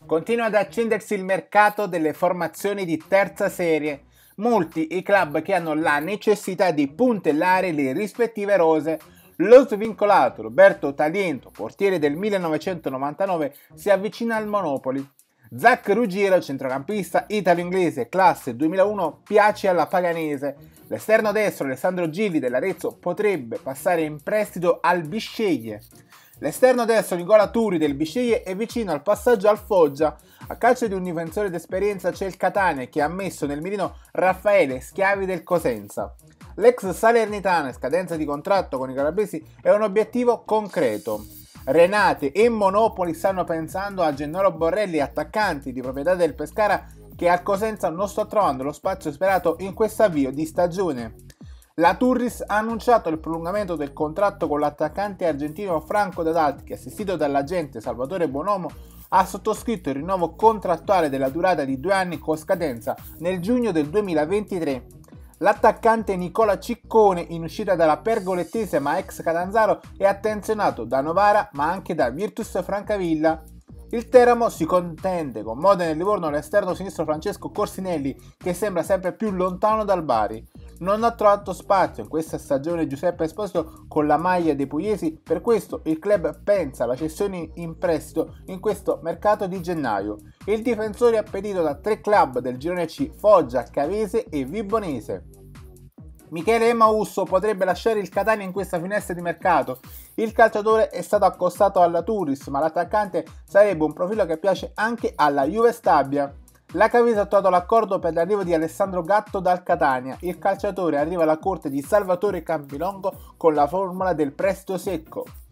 Continua ad accendersi il mercato delle formazioni di terza serie. Molti i club che hanno la necessità di puntellare le rispettive rose. Lo svincolato Roberto Taliento, portiere del 1999, si avvicina al Monopoli. Zach Ruggiero, centrocampista italo-inglese classe 2001, piace alla Paganese. L'esterno destro Alessandro Gilli dell'Arezzo potrebbe passare in prestito al Bisceglie. L'esterno destro Nicola Turi del Bisceglie è vicino al passaggio al Foggia. A calcio di un difensore d'esperienza c'è il Catania che ha messo nel mirino Raffaele Schiavi del Cosenza. L'ex Salernitana in scadenza di contratto con i calabresi è un obiettivo concreto. Renate e Monopoli stanno pensando a Gennaro Borrelli, attaccanti di proprietà del Pescara, che al Cosenza non sta trovando lo spazio sperato in questo avvio di stagione. La Turris ha annunciato il prolungamento del contratto con l'attaccante argentino Franco Dadalti, che, assistito dall'agente Salvatore Bonomo, ha sottoscritto il rinnovo contrattuale della durata di 2 anni con scadenza nel giugno del 2023. L'attaccante Nicola Ciccone, in uscita dalla Pergolettese ma ex Catanzaro, è attenzionato da Novara ma anche da Virtus Francavilla. Il Teramo si contende con Modena e Livorno l'esterno sinistro Francesco Corsinelli, che sembra sempre più lontano dal Bari. Non ha trovato spazio in questa stagione Giuseppe Esposito con la maglia dei pugliesi, per questo il club pensa alla cessione in prestito in questo mercato di gennaio. Il difensore è appetito da 3 club del girone C: Foggia, Cavese e Vibonese. Michele Emausso potrebbe lasciare il Catania in questa finestra di mercato. Il calciatore è stato accostato alla Turris, ma l'attaccante sarebbe un profilo che piace anche alla Juve Stabia. La Cavese ha trovato l'accordo per l'arrivo di Alessandro Gatto dal Catania. Il calciatore arriva alla corte di Salvatore Campilongo con la formula del prestito secco.